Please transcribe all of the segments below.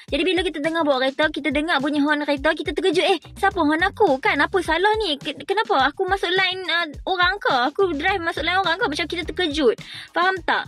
Jadi bila kita tengah bawa kereta, kita dengar bunyi horn kereta, kita terkejut. Siapa horn aku? Kan apa salah ni? Kenapa aku masuk line orang ke? Aku drive masuk line orang ke? Macam kita terkejut. Faham tak?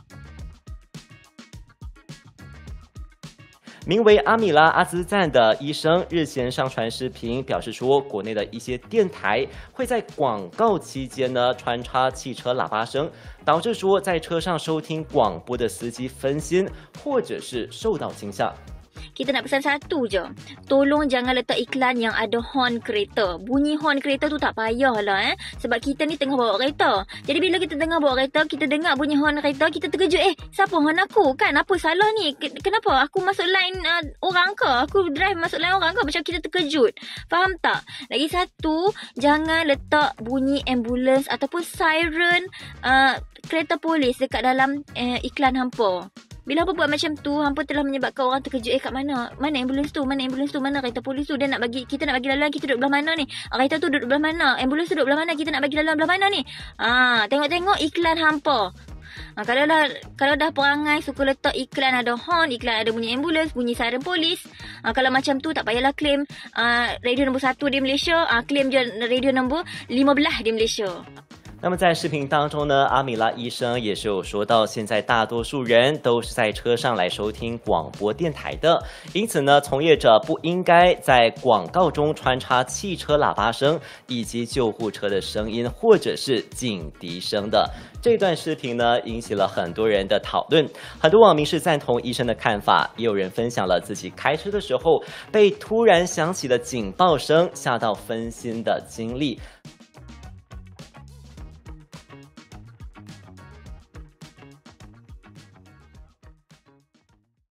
名为阿米拉阿兹赞的医生日前上传视频，表示说，国内的一些电台会在广告期间呢穿插汽车喇叭声，导致说在车上收听广播的司机分心，或者是受到惊吓。 Kita nak pesan satu je. Tolong jangan letak iklan yang ada horn kereta. Bunyi horn kereta tu tak payahlah sebab kita ni tengah bawa kereta. Jadi bila kita tengah bawa kereta, kita dengar bunyi horn kereta, kita terkejut. Siapa horn aku? Kan apa salah ni? Kenapa aku masuk line orang ke? Aku drive masuk line orang ke? Macam kita terkejut. Faham tak? Lagi satu, jangan letak bunyi ambulans ataupun siren kereta polis dekat dalam iklan hampa. Bila hampa buat macam tu, hampa telah menyebabkan orang terkejut. Kat mana? Mana ambulans tu? Mana ambulans tu? Mana kereta polis tu? Dia nak bagi, kita nak bagi laluan, kita duduk belah mana ni? Kereta tu duduk belah mana? Ambulans tu duduk belah mana? Kita nak bagi laluan belah mana ni? Tengok-tengok iklan hampa. Kalau dah perangai suka letak iklan ada horn, iklan ada bunyi ambulans, bunyi siren polis. Kalau macam tu tak payahlah claim radio nombor 1 di Malaysia, claim je radio nombor 15 di Malaysia. 那么在视频当中呢，阿米拉医生也是有说到，现在大多数人都是在车上来收听广播电台的，因此呢，从业者不应该在广告中穿插汽车喇叭声以及救护车的声音或者是警笛声的。这段视频呢，引起了很多人的讨论，很多网民是赞同医生的看法，也有人分享了自己开车的时候被突然响起的警报声吓到分心的经历。